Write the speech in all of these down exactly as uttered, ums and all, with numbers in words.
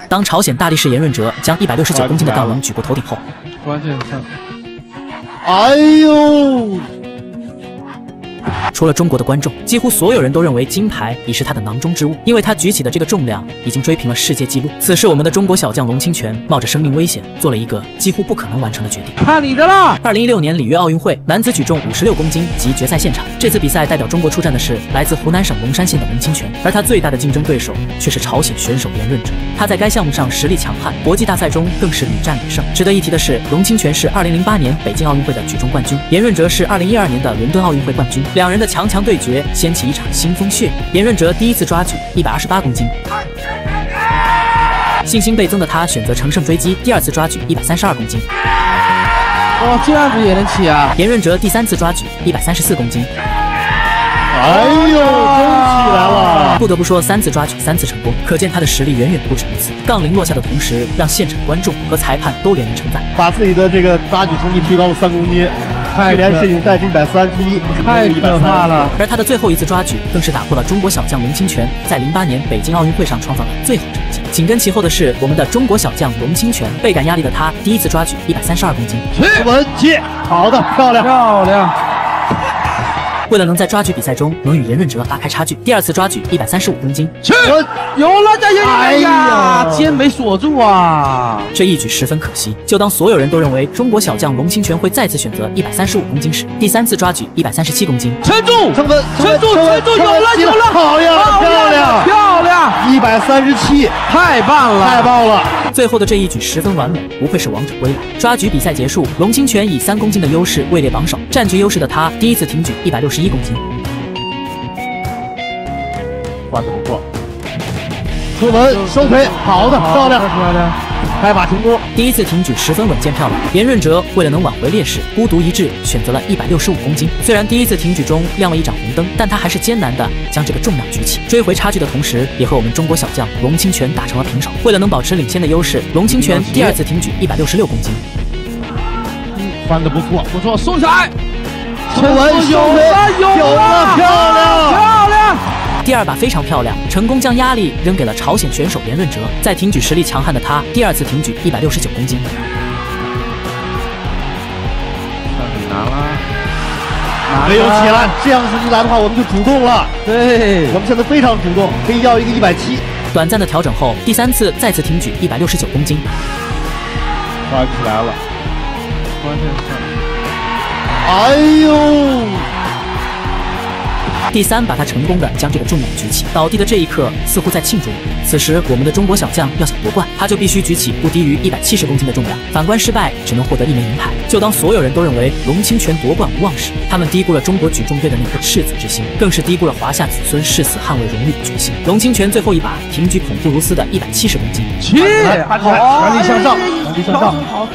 当朝鲜大力士严润哲将一百六十九公斤的杠铃举过头顶后， 关键上， 哎呦！ 除了中国的观众，几乎所有人都认为金牌已是他的囊中之物，因为他举起的这个重量已经追平了世界纪录。此时，我们的中国小将龙清泉冒着生命危险，做了一个几乎不可能完成的决定。 看你的啦！ 二零一六年里约奥运会男子举重五十六公斤及决赛现场，这次比赛代表中国出战的是来自湖南省龙山县的龙清泉，而他最大的竞争对手却是朝鲜选手严润哲。他在该项目上实力强悍，国际大赛中更是屡战屡胜。值得一提的是，龙清泉是二零零八年北京奥运会的举重冠军，严润哲是二零一二年的伦敦奥运会冠军，两人的强强对决掀起一场腥风血雨。严润哲第一次抓举一百二十八公斤，信心倍增的他选择乘胜追击，第二次抓举一百三十二公斤。 哇，这样子也能起啊！ 严润哲第三次抓举一百三十四公斤。 哎呦，真起来了！ 不得不说，三次抓举三次成功，可见他的实力远远不止如此。杠铃落下的同时，让现场观众和裁判都连连称赞， 把自己的这个抓举成绩提高了三公斤。 去年世锦赛是一百三十一， 太可怕了。 而他的最后一次抓举，更是打破了中国小将龙清泉在零八年北京奥运会上创造的最好成绩。紧跟其后的是我们的中国小将龙清泉，倍感压力的他第一次抓举一百三十二公斤。 稳起，好的，漂亮， 漂亮。 为了能在抓举比赛中能与严润哲拉开差距，第二次抓举一百三十五公斤。 去，有了，加油！哎呀，肩没锁住啊！ 这一举十分可惜。就当所有人都认为中国小将龙清泉会再次选择一百三十五公斤时，第三次抓举一百三十七公斤， 撑住， 撑稳， 撑住，撑住，有了，有了， 漂亮，漂亮， 漂亮， 一百三十七， 太棒了， 太棒了！ 最后的这一举十分完美，不愧是王者归来。抓举比赛结束，龙清泉以三公斤的优势位列榜首，占据优势的他第一次挺举一百六十一公斤。 换得不错，出门收腿，好的，漂亮， 漂亮， 开把成功。 第一次挺举十分稳健漂亮。严润哲为了能挽回劣势，孤独一掷，选择了一百六十五公斤。虽然第一次挺举中亮了一盏红灯，但他还是艰难的将这个重量举起，追回差距的同时，也和我们中国小将龙清泉打成了平手。为了能保持领先的优势，龙清泉第二次挺举一百六十六公斤， 翻得不错， 不错，送起来， 出门收腿，有了，漂亮， 漂亮。 第二把非常漂亮，成功将压力扔给了朝鲜选手严润哲。在挺举实力强悍的他，第二次挺举一百六十九公斤。 很难啦， 没有起来，这样子一来的话，我们就主动了。 对， 我们现在非常主动，可以要一个一百七。 短暂的调整后，第三次再次挺举一百六十九公斤。 抓起来了， 关键是， 哎呦！ 第三，把他成功的将这个重量举起，倒地的这一刻似乎在庆祝我们。此时，我们的中国小将要想夺冠，他就必须举起不低于一百七十公斤的重量，反观失败只能获得一枚银牌。就当所有人都认为龙清泉夺冠无望时，他们低估了中国举重队的那颗赤子之心，更是低估了华夏子孙誓死捍卫荣誉的决心。龙清泉最后一把挺举恐怖如斯的一百七十公斤， 去， 好，全力向上，全力向上， 好，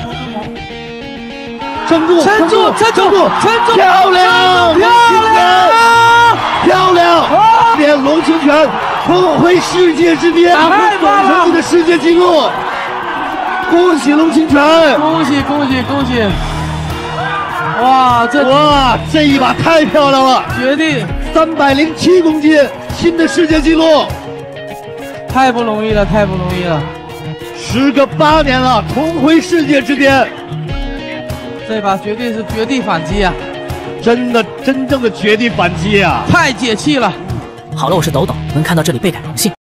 撑住， 撑住，撑住，撑住， 漂亮， 漂亮。 漂亮！连龙清泉重回世界之巅，打破总成绩的世界纪录，恭喜龙清泉！ 恭喜恭喜恭喜！哇，这哇，这一把太漂亮了！ 决定三百零七公斤，新的世界纪录， 太不容易了，太不容易了！ 时隔八年了，重回世界之巅， 这把绝对是绝地反击啊！ 真的，真正的绝地反击啊！ 太解气了。 好了，我是抖抖，能看到这里倍感荣幸。